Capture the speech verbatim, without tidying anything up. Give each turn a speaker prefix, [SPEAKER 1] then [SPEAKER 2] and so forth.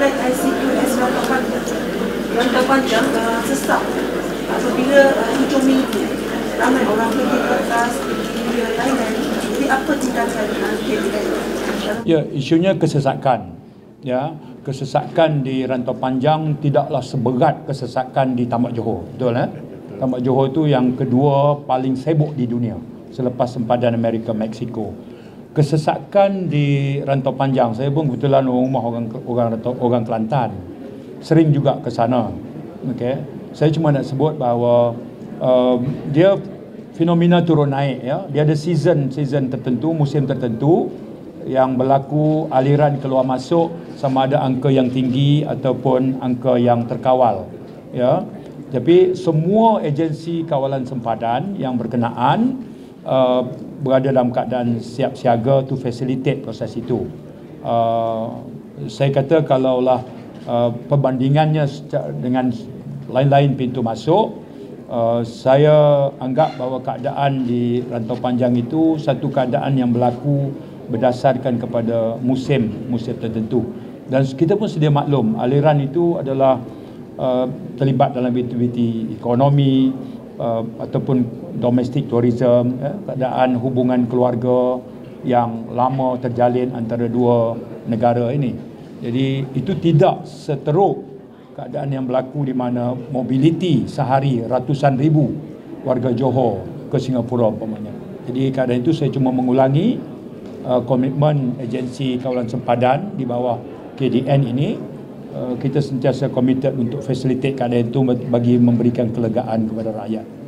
[SPEAKER 1] flat I C U S rantau panjang, rantau panjang uh, sesak apabila uh, hujung minggu ramai orang pergi ke atas, pergi lain-lain. Jadi apa tindakan uh, K D N?
[SPEAKER 2] Ya, isunya kesesakan. Ya, kesesakan di rantau panjang tidaklah seberat kesesakan di Tambak Johor, betul eh? Tambak Johor itu yang kedua paling sibuk di dunia selepas sempadan Amerika Meksiko. Kesesakan di rantau panjang, saya pun kebetulan rumah orang orang rantau, orang Kelantan, sering juga ke sana. Okey, saya cuma nak sebut bahawa uh, dia fenomena turun naik, ya. Dia ada season season tertentu, musim tertentu yang berlaku aliran keluar masuk sama ada angka yang tinggi ataupun angka yang terkawal, ya. Tapi semua agensi kawalan sempadan yang berkenaan uh, berada dalam keadaan siap siaga to facilitate proses itu. Uh, saya kata kalaulah uh, perbandingannya dengan lain-lain pintu masuk, uh, saya anggap bahawa keadaan di rantau panjang itu satu keadaan yang berlaku berdasarkan kepada musim musim tertentu, dan kita pun sedia maklum aliran itu adalah uh, terlibat dalam aktiviti ekonomi uh, ataupun domestic tourism, eh, keadaan hubungan keluarga yang lama terjalin antara dua negara ini. Jadi itu tidak seteruk keadaan yang berlaku di mana mobiliti sehari ratusan ribu warga Johor ke Singapura umpamanya. Jadi keadaan itu saya cuma mengulangi Uh, komitmen agensi kawalan sempadan di bawah K D N ini. Uh, kita sentiasa komited untuk facilitate keadaan itu bagi memberikan kelegaan kepada rakyat.